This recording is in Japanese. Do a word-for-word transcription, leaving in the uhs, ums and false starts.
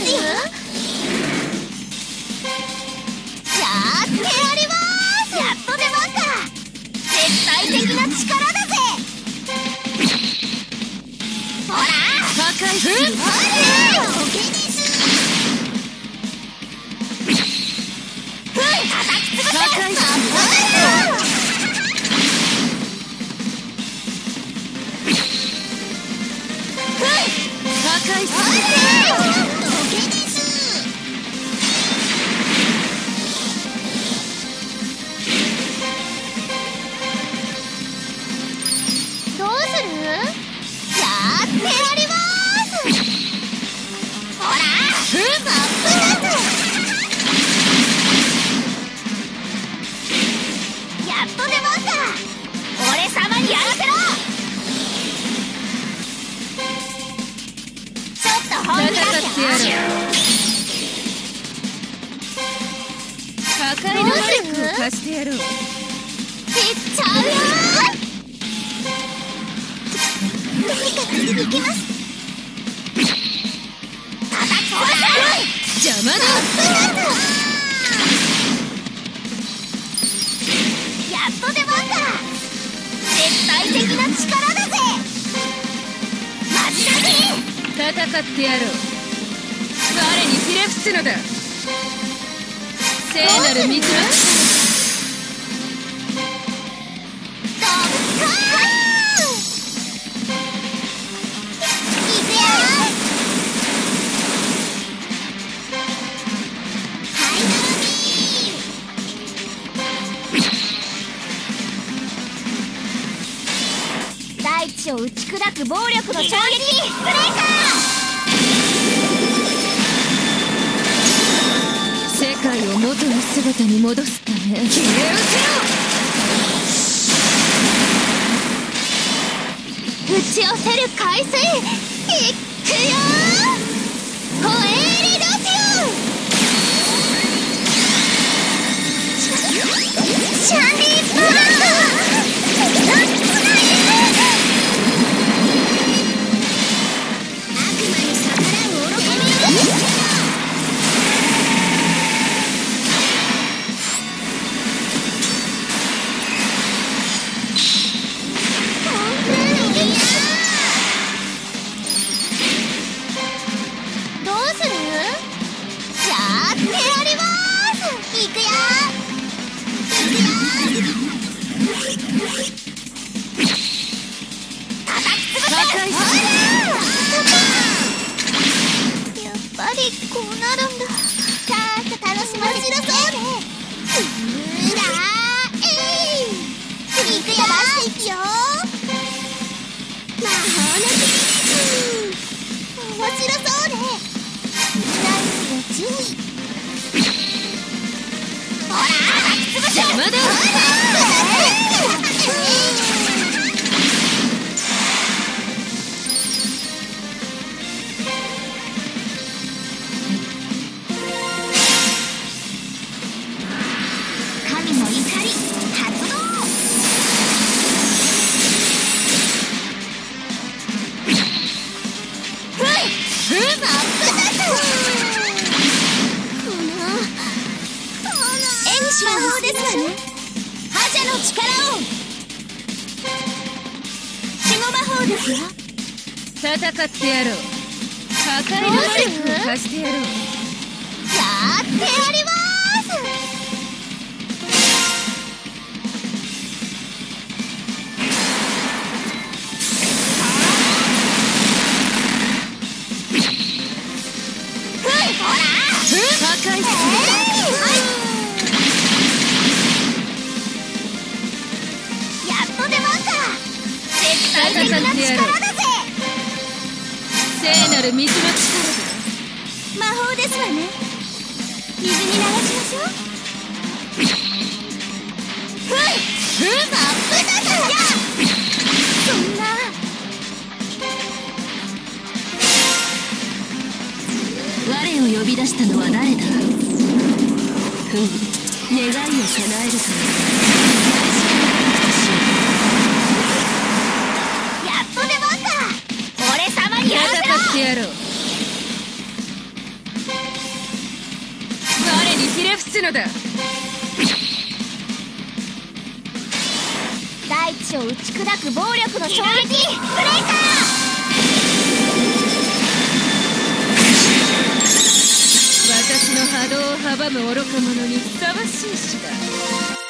やってやりまーす。やっと出番か。絶対的な力だぜ。ほら破壊する。 ほらオケです。ふん叩きつぶせ。 破壊する。破壊する。 どうする？やってやりまーす。ほら、ふん、アップだぜ。やっと出番か。俺様にやらせろ。ちょっと本気出すよ。 破壊の魔力を貸してやろう。 いっちゃうよー。とにかく行きます。叩き潰せ。 邪魔だ。 やっと出番か。絶対的な力だぜ。マジだぜ。 戦ってやろう。我にひれ伏すのだ。聖なる道はドッカーン。いくよ。はいドロビー。大地を打ち砕く暴力の衝撃ブレイカー。 世界を元の姿に戻すため消え失せろ。 打ち寄せる海水いっくよー。ホエーリドシュシャンディーブランド。悪魔に逆らう愚か者。どうする？やってやりまーす。いくよいくよ。叩きつぶせ。やっぱりこうなるんだ。ちゃんと楽しませて。うーらーえい。いくよいくよ。魔法の剣です。面白そうね。ナイスご注意。ほら叩きつぶせ。 邪魔だ。 神の怒り発動。ふんふんアップだぞ。このエニシ魔法ですわね。覇者の力を。守護魔法ですわ。 戦ってやろう。破壊の魔力を貸してやろう。 やってやりまーす。ふんほら破壊する。 やっと出番か。絶対的な力だぜ。 聖なる水の力魔法ですわね。水に流しましょう。ふんふんアップだぞ。そんな我を呼び出したのは誰だ。ふん、願いを叶えるためやっと出番か。俺様にやらせろ。 戦ってやろう。 ふひれ伏すのだ。 大地を打ち砕く暴力の衝撃ブレイカー。 私の波動を阻む愚か者にふさわしい死だ。